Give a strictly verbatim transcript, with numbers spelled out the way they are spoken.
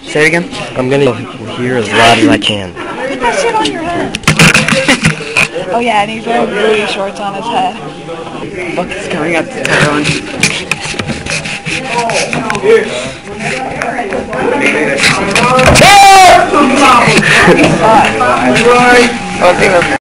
Say it again. I'm gonna hear as loud as I can. Put that shit on your head. Oh yeah, and he's wearing booty shorts on his head. Fuck is coming up to Tyrone. Oh,